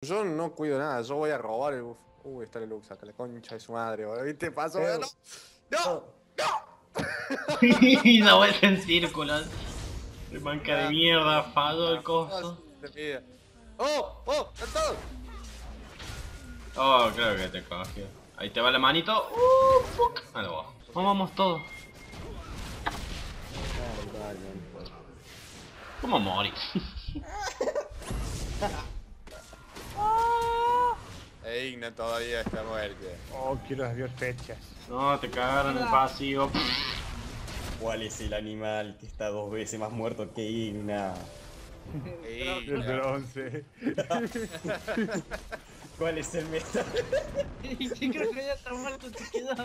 Yo no cuido nada, yo voy a robar el buff. Uy, está el Lux acá, la concha de su madre, boludo. ¿Viste? Pasó, Pero- ¡no! ¡No! Y la vuelta en círculos. De manca de Ah, mierda, falló el ah, coso. se pide. ¡Oh! ¡Oh! ¡Están! Oh, creo que te cogió. Ahí te va la manito. Fuck. Ahí va. Vamos todos. ¿Cómo morir? Igna todavía está muerto. Oh, quiero desviar fechas. No, te cagaron el pasivo. ¿Cuál es el animal que está 2 veces más muerto que Igna? El bronce. ¿Cuál es el metal? Sí, creo que ya está muerto, te quedó.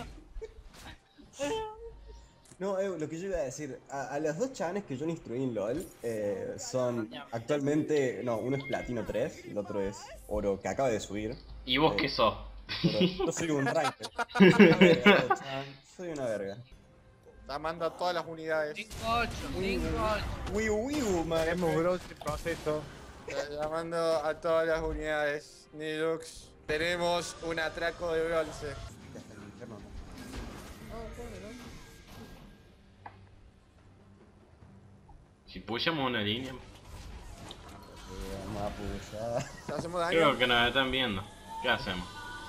No, lo que yo iba a decir, a los dos chavales que yo instruí en LOL son actualmente, no, uno es Platino 3, el otro es Oro, que acaba de subir. ¿Y vos qué sos? Yo soy un ranker. Soy una verga. Está mandando a todas las unidades. 5-8, 5-8. Wiu, man. Hemos bronce proceso. Llamando a todas las unidades. Nilux, tenemos un atraco de bronce. Si pushamos una línea, Vamos a pushar. ¿Hacemos daño? creo que nos están viendo. ¿Qué hacemos?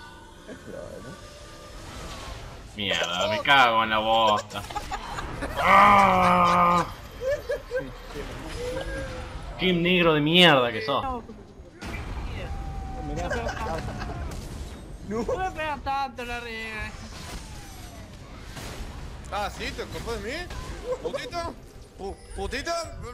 Mierda, me cago en la bosta. ¡Ah! ¡Qué negro de mierda que sos! No me pega tanto la riega. Ah, ¿sí? ¿Te ocupó de mí? ¿Putito? ¿Putito?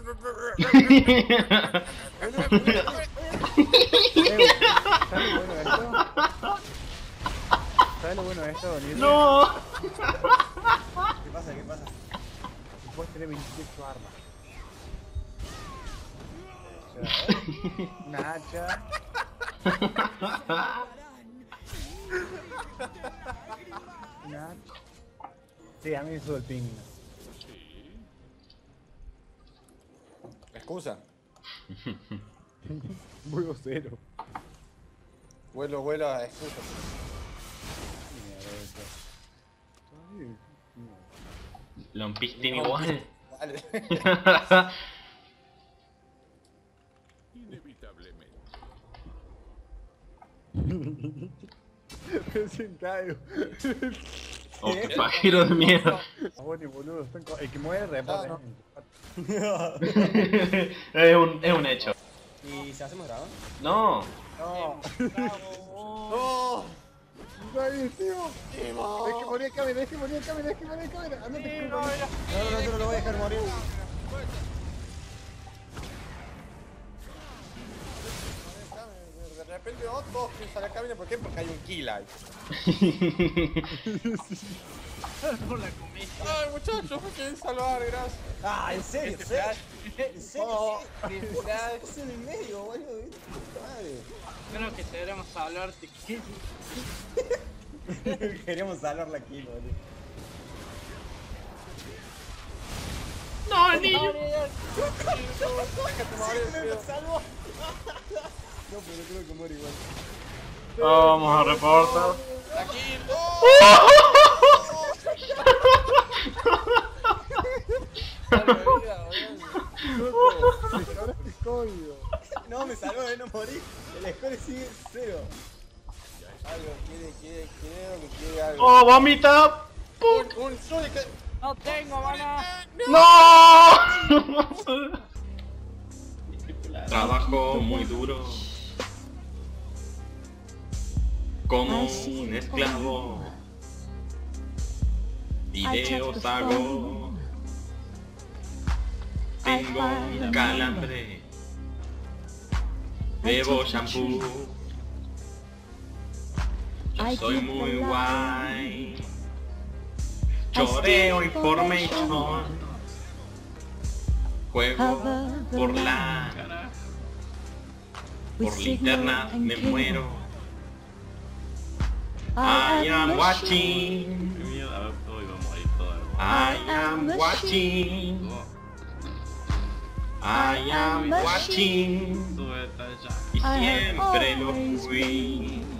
¿Sabes lo bueno de esto, Bonito? ¡No! ¿Qué pasa? ¿Qué pasa? Que puedes tener 28 armas. Una hacha. Una hacha. Sí, a mí me sube el ping. ¿Excusa? Vuelo cero. Vuelo a excusa. ¿Lo empistin igual? Vale. Recién caigo. Oh, qué pajero de mierda. Bueno, boludo, el que muere reporta. No. Es un hecho. ¿Y si hacemos dragón? No. No. ¡No! ¡Ay, tío! Es que moría cámara, es que moría cámara, es que moría cámara. Andate, No, yo no lo voy a dejar morir. De repente todos piensan la cabina, ¿por qué? Porque hay un kill ahí. Por la comida. Ay, muchachos, me quieren salvar, gracias. Ah, ¿en serio? ¿En serio? ¿En serio? Oh, Es en el medio, boludo. Puta madre. Creo que deberíamos hablar de qué. Queríamos salvarla aquí, boludo. No, el niño. Me salvó. No, pero creo que muere igual. Vamos a reportar. aquí. No, me salvó de no morir. El score sigue 0. Algo, quiere algo. ¡Oh, vomita! Un Sonic que... No tengo, mana. ¡No! Trabajo muy duro. Como un esclavo. Videos hago. Tengo un calambre. Bebo shampoo. Yo soy muy guay. Choreo information. Juego por la internet, me muero. I am watching. I am watching. I am watching. Y Siempre lo fui.